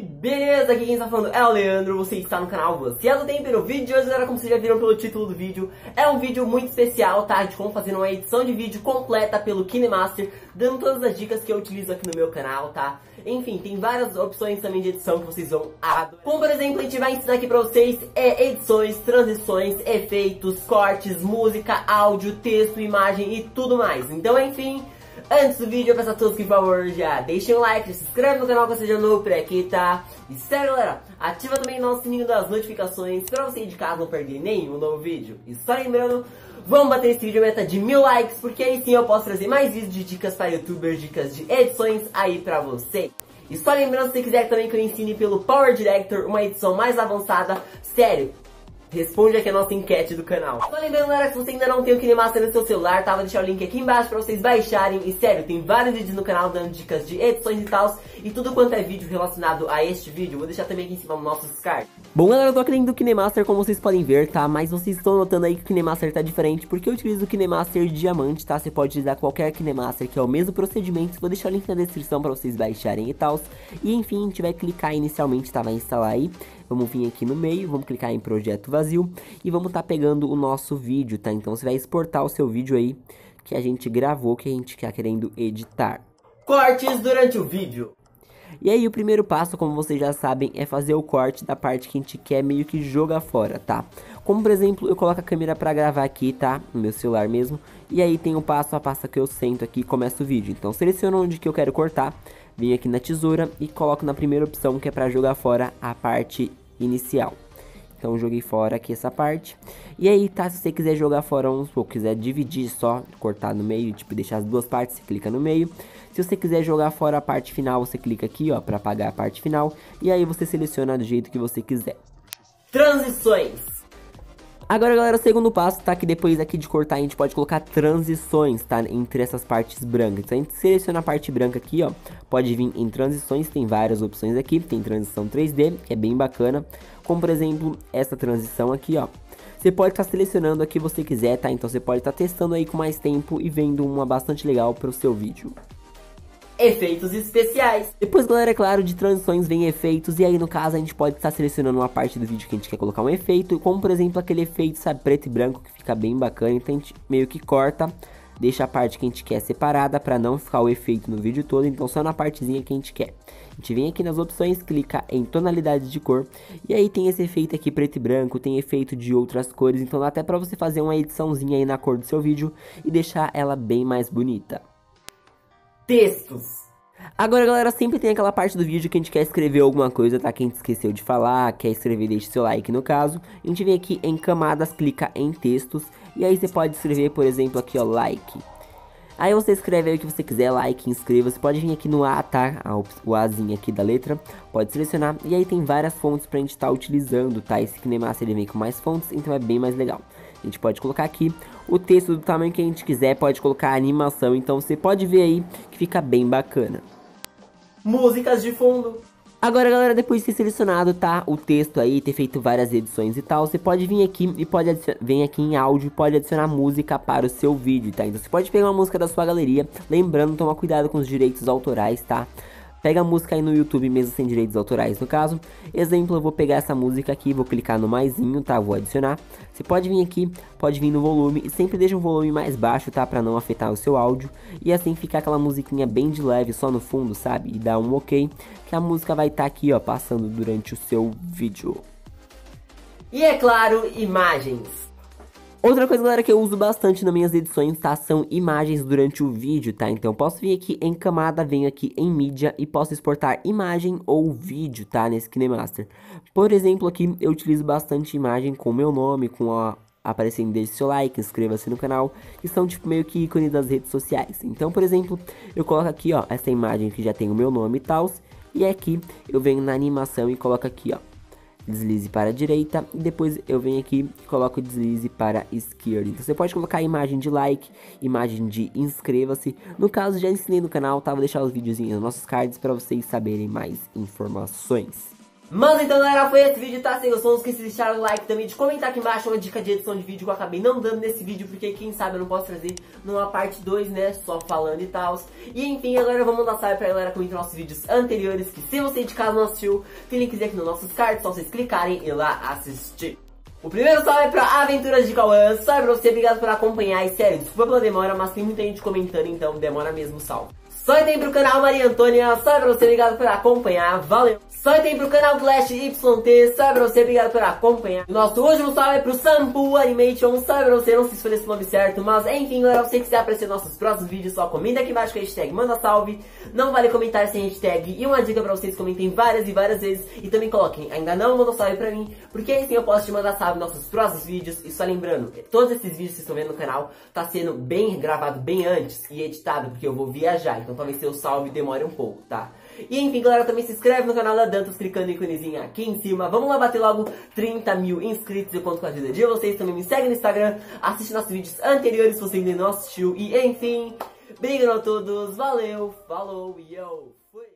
beleza? Aqui quem está falando é o Leandro, você está no canal Você é do Tempo. No vídeo de hoje, galera, como vocês já viram pelo título do vídeo, é um vídeo muito especial, tá? De como fazer uma edição de vídeo completa pelo KineMaster, dando todas as dicas que eu utilizo aqui no meu canal, tá? Enfim, tem várias opções também de edição que vocês vão adorar. Como, por exemplo, a gente vai ensinar aqui pra vocês edições, transições, efeitos, cortes, música, áudio, texto, imagem e tudo mais. Então, enfim... Antes do vídeo, eu peço a todos que, por favor, já deixem um like, se inscreve no canal caso seja novo por aqui, tá? E sério, galera, ativa também o nosso sininho das notificações pra você de casa não perder nenhum novo vídeo. E só lembrando, vamos bater esse vídeo meta de 1000 likes, porque aí sim eu posso trazer mais vídeos de dicas para youtubers, dicas de edições aí pra você. E só lembrando, se você quiser também que eu ensine pelo Power Director uma edição mais avançada, sério, responde aqui a nossa enquete do canal. Só lembrando, galera, que se você ainda não tem o KineMaster no seu celular, tá? Vou deixar o link aqui embaixo pra vocês baixarem. E sério, tem vários vídeos no canal dando dicas de edições e tal. E tudo quanto é vídeo relacionado a este vídeo, vou deixar também aqui em cima no nosso card. Bom, galera, eu tô aqui dentro do KineMaster, como vocês podem ver, tá? Mas vocês estão notando aí que o KineMaster tá diferente, porque eu utilizo o KineMaster Diamante, tá? Você pode utilizar qualquer KineMaster, que é o mesmo procedimento. Vou deixar o link na descrição pra vocês baixarem e tal. E enfim, a gente vai clicar inicialmente, tá? Vai instalar aí. Vamos vir aqui no meio, vamos clicar em projeto vazio e vamos estar pegando o nosso vídeo, tá? Então você vai exportar o seu vídeo aí que a gente gravou, que a gente está querendo editar. Cortes durante o vídeo. E aí o primeiro passo, como vocês já sabem, é fazer o corte da parte que a gente quer meio que jogar fora, tá? Como por exemplo, eu coloco a câmera pra gravar aqui, tá? No meu celular mesmo. E aí tem o passo a passo que eu sento aqui e começo o vídeo. Então seleciono onde que eu quero cortar, venho aqui na tesoura e coloco na primeira opção, que é pra jogar fora a parte inicial. Então joguei fora aqui essa parte. E aí, tá, se você quiser jogar fora uns pouco, quiser dividir só, cortar no meio, tipo deixar as duas partes, você clica no meio. Se você quiser jogar fora a parte final, você clica aqui, ó, pra apagar a parte final. E aí você seleciona do jeito que você quiser. Transições. Agora, galera, o segundo passo, tá? Que depois aqui de cortar, a gente pode colocar transições, tá? Entre essas partes brancas. Então, a gente seleciona a parte branca aqui, ó. Pode vir em transições, tem várias opções aqui. Tem transição 3D, que é bem bacana. Como, por exemplo, essa transição aqui, ó. Você pode estar selecionando a que você quiser, tá? Então, você pode estar testando aí com mais tempo e vendo uma bastante legal para o seu vídeo. Efeitos especiais. Depois, galera, é claro, de transições vem efeitos. E aí, no caso, a gente pode estar selecionando uma parte do vídeo que a gente quer colocar um efeito. Como, por exemplo, aquele efeito, sabe, preto e branco, que fica bem bacana. Então, a gente meio que corta, deixa a parte que a gente quer separada para não ficar o efeito no vídeo todo. Então, só na partezinha que a gente quer. A gente vem aqui nas opções, clica em tonalidades de cor. E aí tem esse efeito aqui preto e branco, tem efeito de outras cores. Então, dá até para você fazer uma ediçãozinha aí na cor do seu vídeo e deixar ela bem mais bonita. Textos. Agora, galera, sempre tem aquela parte do vídeo que a gente quer escrever alguma coisa, tá? Que a gente esqueceu de falar, quer escrever, deixe seu like no caso. A gente vem aqui em camadas, clica em textos. E aí você pode escrever, por exemplo, aqui, ó, like. Aí você escreve aí o que você quiser, like, inscreva. Você pode vir aqui no A, tá? O Azinho aqui da letra, pode selecionar. E aí tem várias fontes pra gente estar utilizando, tá? Esse KineMaster ele vem com mais fontes, então é bem mais legal. A gente pode colocar aqui o texto do tamanho que a gente quiser, pode colocar a animação, então você pode ver aí que fica bem bacana. Músicas de fundo. Agora, galera, depois de ter selecionado, tá, o texto aí, ter feito várias edições e tal, você pode vir aqui e pode adicionar, vem aqui em áudio e pode adicionar música para o seu vídeo, tá? Então você pode pegar uma música da sua galeria, lembrando, tomar cuidado com os direitos autorais, tá? Pega a música aí no YouTube mesmo sem direitos autorais, no caso. Exemplo, eu vou pegar essa música aqui, vou clicar no maisinho, tá? Vou adicionar. Você pode vir aqui, pode vir no volume e sempre deixa um volume mais baixo, tá? Pra não afetar o seu áudio. E assim ficar aquela musiquinha bem de leve, só no fundo, sabe? E dá um ok, que a música vai estar aqui, ó, passando durante o seu vídeo. E é claro, imagens. Outra coisa, galera, que eu uso bastante nas minhas edições, tá? São imagens durante o vídeo, tá? Então eu posso vir aqui em camada, venho aqui em mídia e posso exportar imagem ou vídeo, tá? Nesse KineMaster. Por exemplo, aqui eu utilizo bastante imagem com o meu nome, com a aparecendo, deixe seu like, inscreva-se no canal, que são tipo meio que ícones das redes sociais. Então, por exemplo, eu coloco aqui, ó, essa imagem que já tem o meu nome e tal, e aqui eu venho na animação e coloco aqui, ó, deslize para a direita, e depois eu venho aqui e coloco deslize para a esquerda. Então você pode colocar imagem de like, imagem de inscreva-se. No caso, já ensinei no canal, tá? Vou deixar os videozinhos nos nossos cards para vocês saberem mais informações. Mas então, galera, foi esse vídeo, tá? Se gostou, não esqueça de deixar o like também, de comentar aqui embaixo uma dica de edição de vídeo que eu acabei não dando nesse vídeo, porque quem sabe eu não posso trazer numa parte 2, né, só falando e tal. E enfim, agora eu vou mandar salve pra galera comentar nossos vídeos anteriores, que se você de casa não assistiu, tem linkzinho aqui nos nossos cards, só vocês clicarem e ir lá assistir. O primeiro salve é pra Aventuras de Cauã, salve pra você, obrigado por acompanhar, e sério, desculpa pela demora, mas tem muita gente comentando, então demora mesmo, salve. Salve tem pro canal Maria Antônia, salve pra você, obrigado por acompanhar, valeu. Salve tem pro canal Clash YT, salve pra você, obrigado por acompanhar. Nosso último salve é pro Sampu Animation, salve pra você, não sei se foi esse nome certo, mas enfim, galera, se você quiser aparecer nos nossos próximos vídeos, só comenta aqui embaixo com a hashtag manda salve, não vale comentar sem hashtag, e uma dica pra vocês, comentem várias e várias vezes, e também coloquem, ainda não mandou salve pra mim, porque assim eu posso te mandar salve nos nossos próximos vídeos, e só lembrando, todos esses vídeos que vocês estão vendo no canal, tá sendo bem gravado bem antes e editado, porque eu vou viajar, então talvez seu salve demore um pouco, tá? E enfim, galera, também se inscreve no canal da Dantas clicando no íconezinho aqui em cima. Vamos lá bater logo 30 mil inscritos. Eu conto com a ajuda de vocês. Também me segue no Instagram, assiste nossos vídeos anteriores se você ainda não assistiu. E enfim, obrigado a todos, valeu, falou, yo, fui!